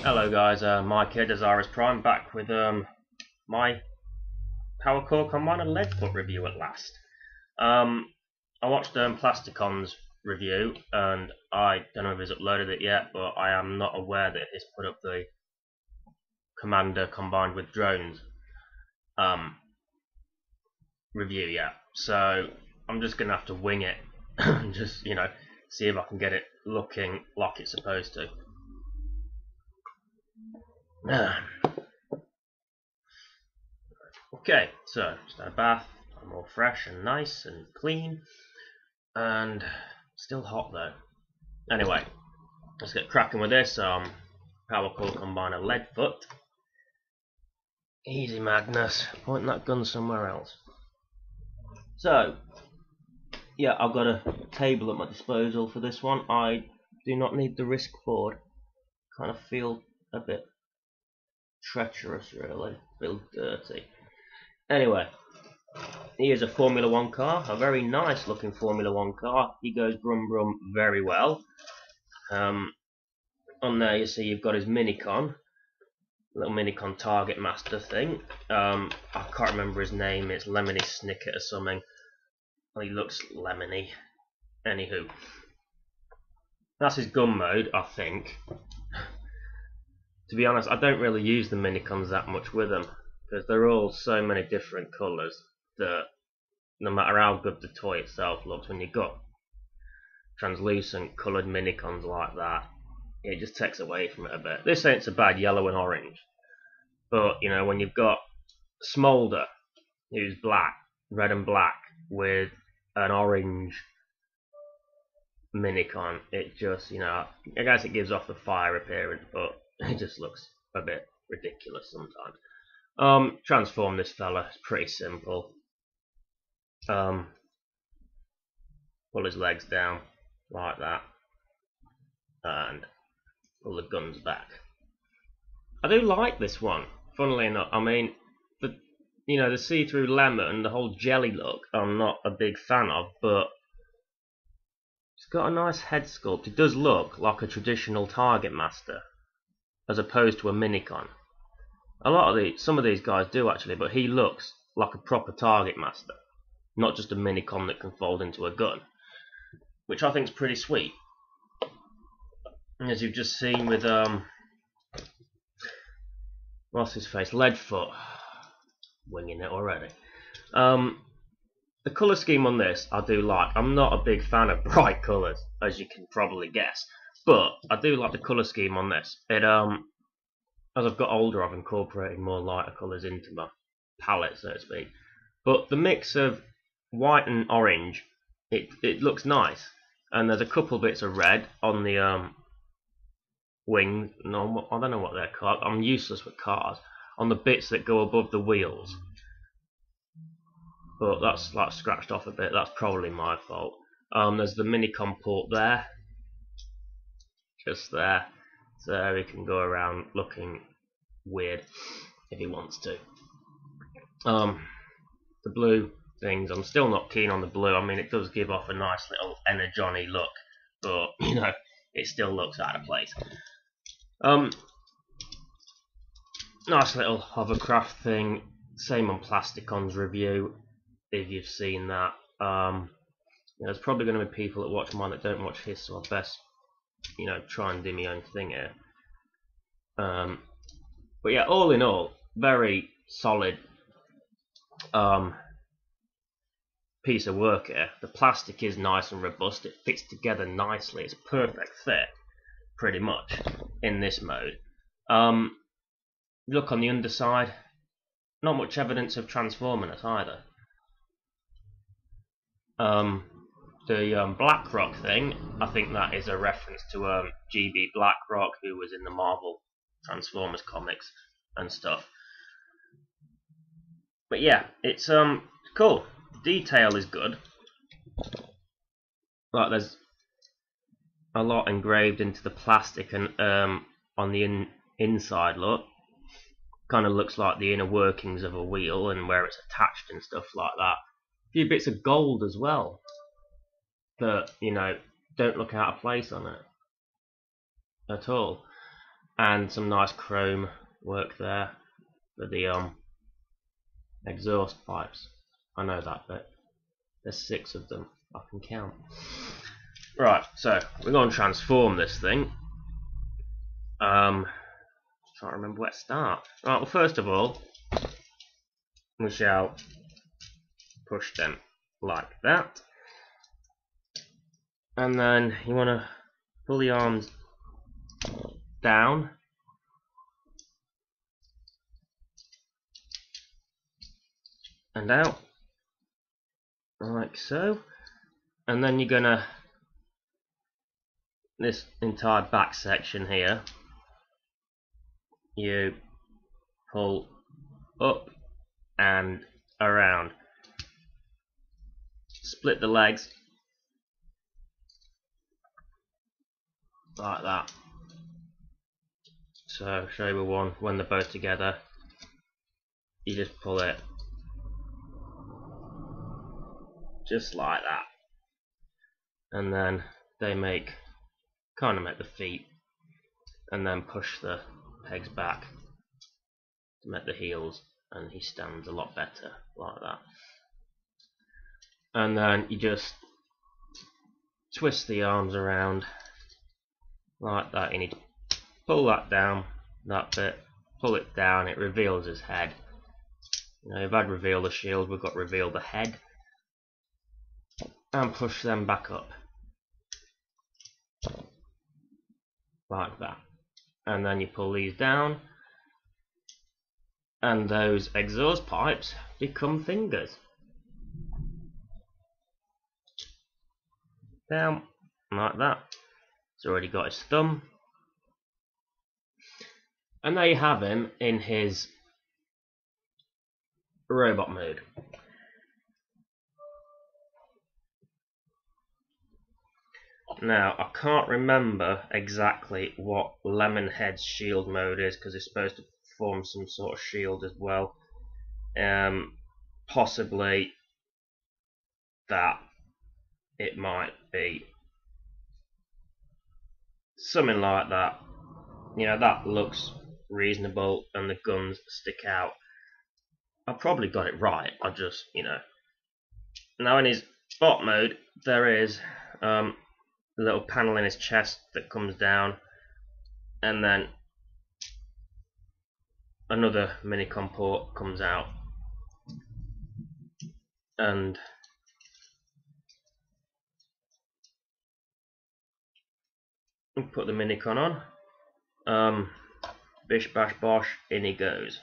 Hello guys, Mike here, Dezaras Prime, back with my Power Core Combiner Leadfoot review at last. I watched Plasticon's review, and I don't know if he's uploaded it yet, but I am not aware that he's put up the Commander combined with drones review yet. So I'm just going to have to wing it and just, see if I can get it looking like it's supposed to. Okay, so just had a bath. I'm all fresh and nice and clean, and still hot though. Anyway, let's get cracking with this. Power Core Combiner Leadfoot. Easy, Magnus. Point that gun somewhere else. So, yeah, I've got a table at my disposal for this one. I do not need the Risk board. Kind of feel a bit treacherous, really. Feel dirty. Anyway, here's a Formula 1 car, a very nice looking Formula 1 car. He goes brum brum very well. On there you see you've got his Minicon, little Minicon Target Master thing. I can't remember his name, it's Lemony Snicket or something. Well, he looks lemony. Anywho, that's his gun mode, I think. To be honest, I don't really use the Minicons that much with them, because they're all so many different colours that no matter how good the toy itself looks, when you've got translucent coloured Minicons like that, it just takes away from it a bit. This ain't so bad, yellow and orange, but when you've got Smolder, who's black, red and black, with an orange Minicon, it just, I guess it gives off the fire appearance, but it just looks a bit ridiculous sometimes. Transform this fella, it's pretty simple. Pull his legs down like that and pull the guns back. I do like this one, funnily enough. I mean, the see-through lemon, the whole jelly look, I'm not a big fan of, but it's got a nice head sculpt. It does look like a traditional Target Master as opposed to a Minicon. Some of these guys do actually, but he looks like a proper Target Master, not just a Minicon that can fold into a gun, which I think is pretty sweet. And as you've just seen with what's his face, Leadfoot, winging it already. The colour scheme on this I do like. I'm not a big fan of bright colours, as you can probably guess, but I do like the colour scheme on this. It as I've got older, I've incorporated more lighter colours into my palette, so to speak. But the mix of white and orange, it looks nice. And there's a couple bits of red on the wings. No, I don't know what they're called. I'm useless with cars. On the bits that go above the wheels. But that's like scratched off a bit. That's probably my fault. There's the Minicon port there, just there. So he can go around looking weird if he wants to. The blue things, I'm still not keen on the blue. I mean, it does give off a nice little energon-y look, but it still looks out of place. Nice little hovercraft thing. Same on Plasticon's review, if you've seen that. There's probably going to be people that watch mine that don't watch his, so I best try and do my own thing here. But yeah, all in all, very solid piece of work here. The plastic is nice and robust. It fits together nicely. It's a perfect fit, pretty much, in this mode. Look on the underside, not much evidence of transforming it either. The BlackRock thing, I think that is a reference to GB BlackRock, who was in the Marvel Transformers comics and stuff. But yeah, it's cool. The detail is good. Like there's a lot engraved into the plastic, and on the inside, look, kind of looks like the inner workings of a wheel and where it's attached and stuff like that. A few bits of gold as well that don't look out of place on it at all. and some nice chrome work there for the exhaust pipes. I know that bit. There's 6 of them. I can count. Right, so we're going to transform this thing. Trying to remember where to start. Right, well, first of all, we shall push them like that, and then you want to pull the arms down and out like so, and then you're gonna, this entire back section here, you pull up and around, split the legs like that. So I'll show you one when they're both together. You just pull it just like that, and then they kind of make the feet, and then push the pegs back to make the heels, and he stands a lot better like that. And then you just twist the arms around like that. You need to pull that down, that bit, pull it down, it reveals his head. Now you've had reveal the shield, we've got reveal the head, and push them back up like that, and then you pull these down, and those exhaust pipes become fingers. Down like that. It's already got his thumb, and there you have him in his robot mode. Now, I can't remember exactly what Lemonhead's shield mode is, because it's supposed to form some sort of shield as well. Possibly that it might be something like that. You know, that looks reasonable, and the guns stick out. I probably got it right. I just, you know. Now in his bot mode, there is a little panel in his chest that comes down, and then another minicom port comes out, and put the minicon on. Bish bash bosh, in he goes.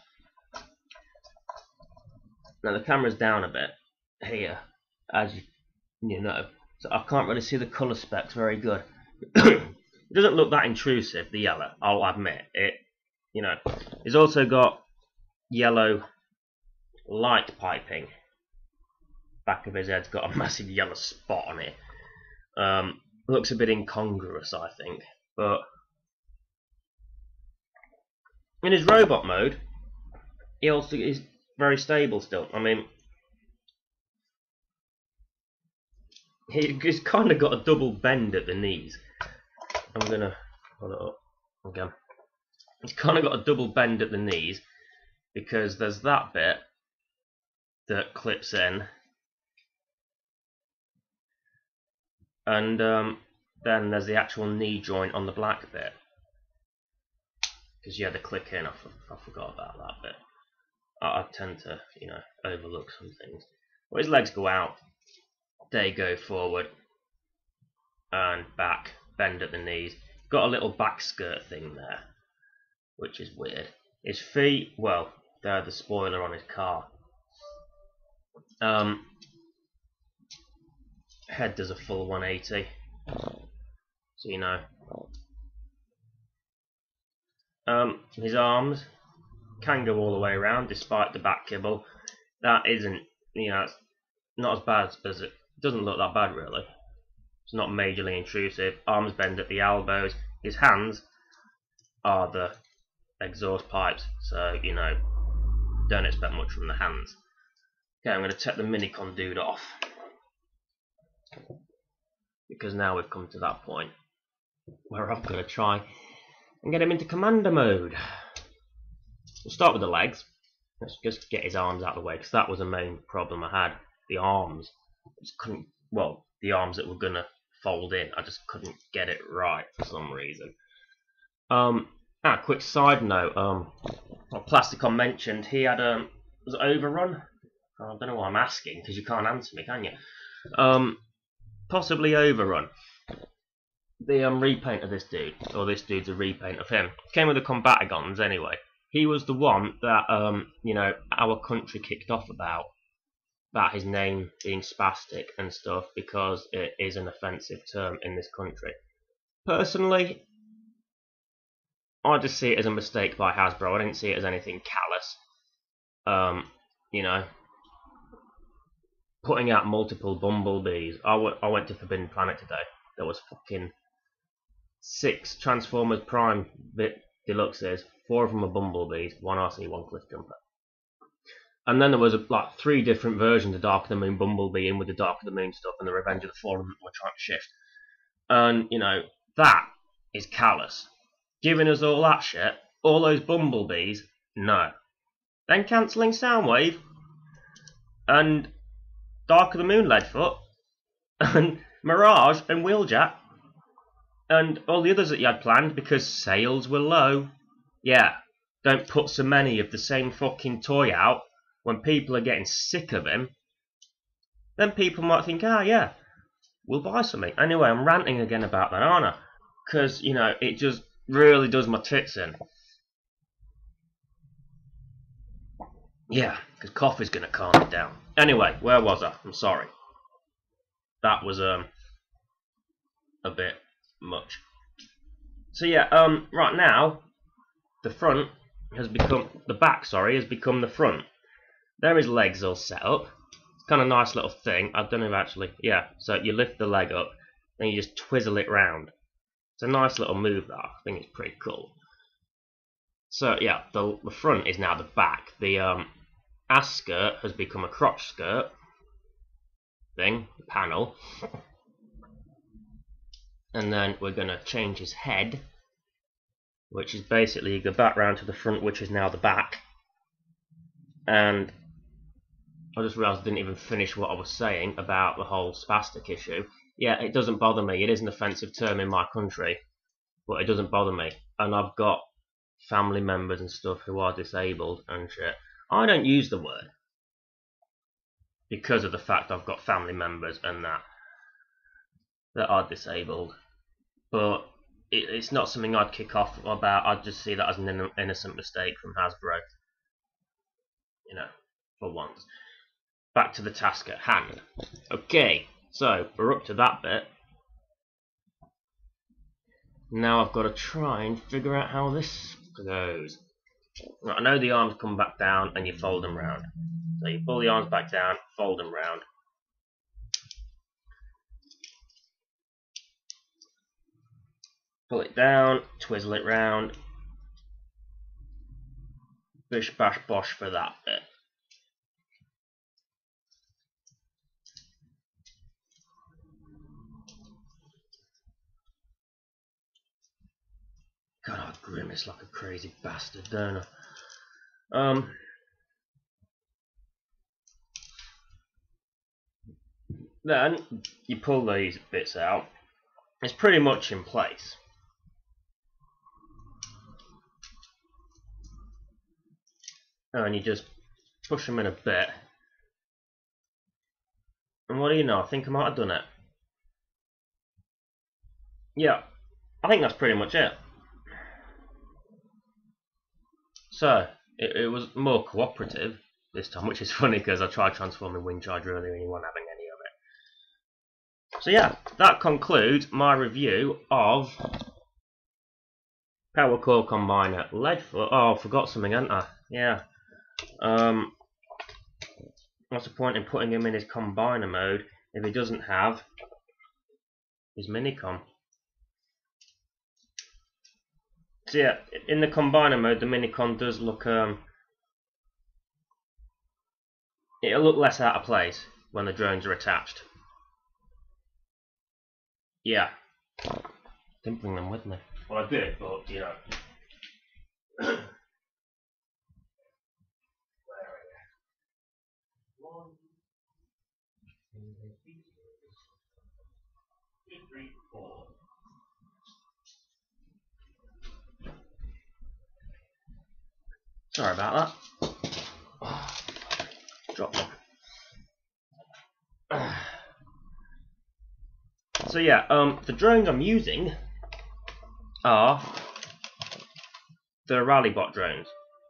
Now the camera's down a bit here, as you know, so I can't really see the colour specs very good. It doesn't look that intrusive, the yellow, I'll admit it. You know, he's also got yellow light piping. Back of his head's got a massive yellow spot on it. Looks a bit incongruous, I think, but in his robot mode, he also is very stable still. I mean, he's kind of got a double bend at the knees. I'm gonna hold it up again. He's kind of got a double bend at the knees, because there's that bit that clips in, and then there's the actual knee joint on the black bit, because you had to click in. I forgot about that bit. I tend to, you know, overlook some things. Well, his legs go out, they go forward and back, bend at the knees. Got a little back skirt thing there, which is weird. His feet, well, they're the spoiler on his car. Head does a full 180, so you know. His arms can go all the way around, despite the back kibble. That isn't, you know, it's not as bad as it doesn't look that bad really. It's not majorly intrusive. Arms bend at the elbows. His hands are the exhaust pipes, so you know, don't expect much from the hands. Okay, I'm going to take the minicon dude off, because now we've come to that point where I've got to try and get him into commander mode. We'll start with the legs. Let's just get his arms out of the way, because that was the main problem I had. The arms. I just couldn't, well, the arms that were going to fold in, I just couldn't get it right for some reason. Quick side note, what Plasticon mentioned, he had, was it overrun? I don't know why I'm asking, because you can't answer me, can you? Possibly overrun. The repaint of this dude, or this dude's a repaint of him. Came with the Combatigons anyway. He was the one that, you know, our country kicked off about his name being spastic and stuff, because it is an offensive term in this country. Personally, I just see it as a mistake by Hasbro. I didn't see it as anything callous. You know, putting out multiple bumblebees. I went to Forbidden Planet today. There was fucking 6 Transformers Prime Deluxes. 4 of them are bumblebees, 1 RC, 1 Cliffjumper. And then there was like 3 different versions of Dark of the Moon Bumblebee in with the Dark of the Moon stuff and the Revenge of the Fallen that we're trying to shift. And, you know, that is callous. Giving us all that shit, all those bumblebees, no. Then cancelling Soundwave, and Dark of the Moon Leadfoot, and Mirage and Wheeljack, and all the others that you had planned because sales were low. Yeah, don't put so many of the same fucking toy out when people are getting sick of him. Then people might think, ah, yeah, we'll buy something. Anyway, I'm ranting again about that, aren't I? Because, you know, it just really does my tits in. Yeah, because coffee's going to calm me down. Anyway, where was I? I'm sorry. That was a bit much. So yeah, right now, the front has become, the back, sorry, has become the front. There his legs all set up. It's kind of a nice little thing. I don't know if actually, yeah, so you lift the leg up, then you just twizzle it round. It's a nice little move that I think it's pretty cool. So yeah, the front is now the back. The ass skirt has become a crotch skirt thing, panel. And then we're going to change his head, which is basically you go back round to the front, which is now the back. And I just realised I didn't even finish what I was saying about the whole spastic issue. Yeah, it doesn't bother me. It is an offensive term in my country, but it doesn't bother me. And I've got family members and stuff who are disabled and shit. I don't use the word because of the fact I've got family members and that are disabled. But it's not something I'd kick off about. I'd just see that as an innocent mistake from Hasbro. You know, for once. Back to the task at hand. Okay, so we're up to that bit. Now I've got to try and figure out how this goes. Right, I know the arms come back down and you fold them round. So you pull the arms back down, fold them round. Pull it down, twizzle it round. Bish bash bosh for that bit. God, I grimace like a crazy bastard, don't I? Then you pull these bits out. It's pretty much in place. And you just push them in a bit. And what do you know? I think I might have done it. Yeah, I think that's pretty much it. So, it was more cooperative this time, which is funny because I tried transforming Wind Charge earlier and you weren't having any of it. So yeah, that concludes my review of Power Core Combiner Leadfoot. Oh, I forgot something, hadn't I? Yeah. What's the point in putting him in his combiner mode if he doesn't have his minicom? So yeah, in the combiner mode, the minicon does look it'll look less out of place when the drones are attached. Yeah, didn't bring them with me. Well, I did, but you know. Where are you? 1, 2, 3, 4. Sorry about that. Drop one. So yeah, the drones I'm using are the Rallybot drones.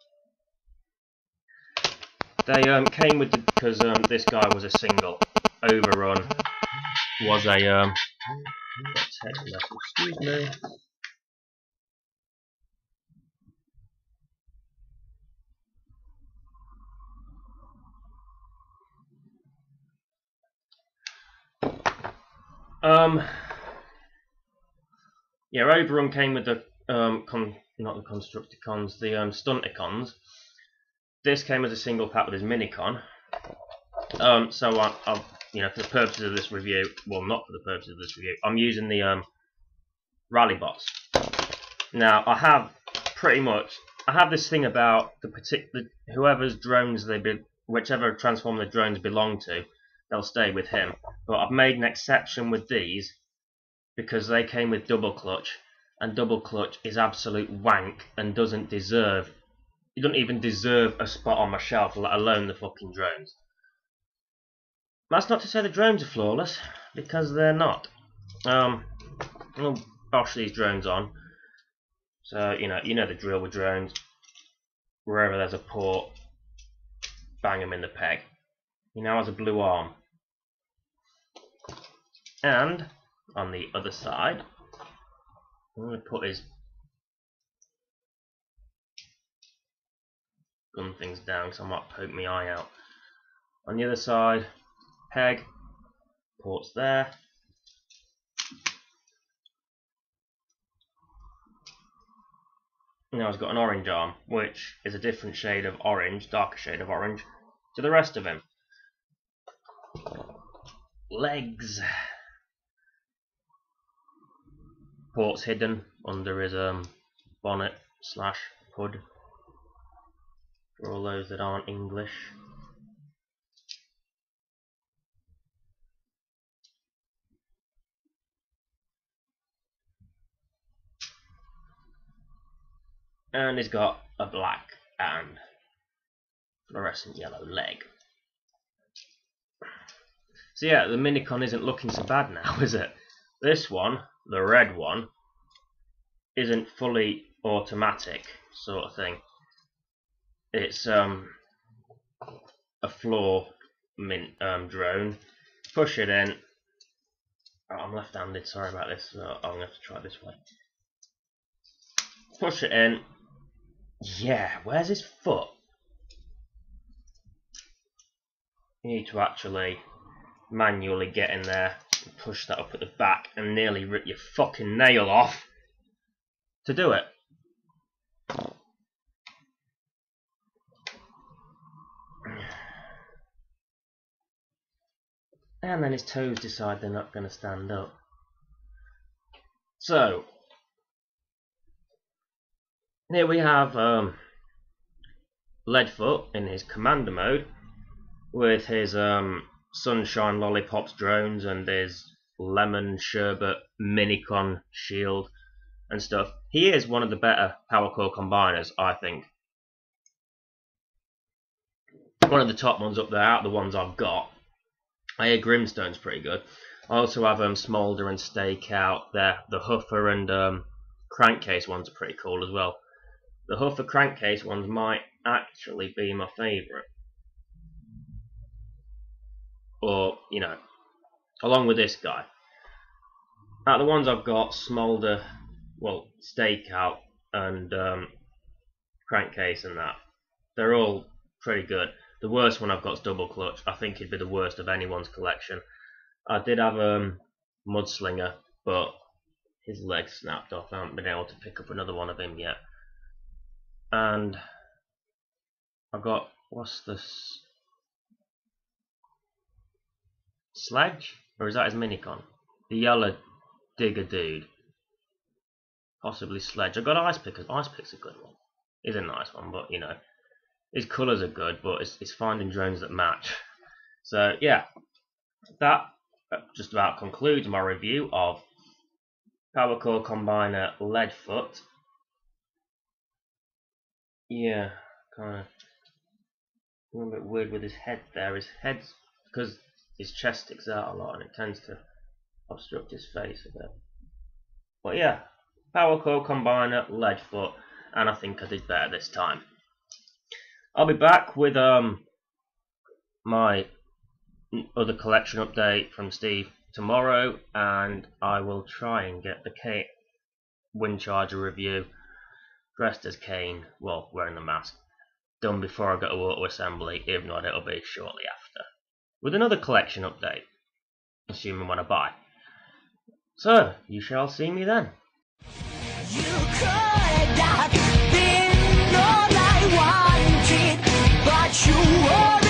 They came with because this guy was a single. Overrun was a text message. Excuse me. Yeah, Overrun came with the not the Constructicons, the Stunticons. This came as a single pack with his Minicon. So I'll, you know, for the purposes of this review, well, not for the purposes of this review, I'm using the Rallybots. Now I have this thing about the particular whoever's drones whichever transformer the drones belong to, they'll stay with him. But I've made an exception with these because they came with double clutch, and double clutch is absolute wank and doesn't even deserve a spot on my shelf, let alone the fucking drones. That's not to say the drones are flawless, because they're not. I'll bosh these drones on. So you know the drill with drones. Wherever there's a port, bang them in the peg. He now has a blue arm. And on the other side, I'm going to put his gun things down because I might poke my eye out. On the other side, peg, ports there. Now he's got an orange arm, which is a different shade of orange, darker shade of orange, to the rest of him. Legs. Ports hidden under his bonnet / hood. For all those that aren't English. And he's got a black and fluorescent yellow leg. So yeah, the Minicon isn't looking so bad now, is it? This one, the red one, isn't fully automatic sort of thing. It's a floor drone. Push it in. Oh, I'm left-handed, sorry about this, so I'm going to have to try it this way. Push it in. Yeah, where's his foot? You need to actually manually get in there and push that up at the back and nearly rip your fucking nail off to do it. And then his toes decide they're not going to stand up. So here we have Leadfoot in his commander mode with his Sunshine Lollipops drones and his Lemon Sherbet Minicon shield and stuff. He is one of the better power core combiners, I think. One of the top ones up there out of the ones I've got. I hear Grimstone's pretty good. I also have Smolder and Stakeout there. The Huffer and Crankcase ones are pretty cool as well. The Huffer Crankcase ones might actually be my favourite. Or, you know, along with this guy. Out of the ones I've got, Smolder, well, Stakeout and Crankcase and that, they're all pretty good. The worst one I've got is Double Clutch. I think it'd be the worst of anyone's collection. I did have Mudslinger, but his leg snapped off. I haven't been able to pick up another one of him yet. And I've got, what's this? Sledge? Or is that his Minicon? The yellow digger dude. possibly Sledge. I got Ice Pick, because Ice Pick's a good one. It's a nice one, but you know, his colours are good, but it's finding drones that match. So yeah, that just about concludes my review of Power Core Combiner Leadfoot. Yeah, kind of a little bit weird with his head there. His head's, because his chest sticks out a lot and it tends to obstruct his face a bit. But yeah, Power Core Combiner Leadfoot, and I think I did better this time. I'll be back with my other collection update from Steve tomorrow, and I will try and get the Kane Windcharger review dressed as Kane, well, wearing the mask, done before I go to auto assembly, if not it'll be shortly after, with another collection update, assuming when I buy. So, you shall see me then. You could have been all I wanted, but you were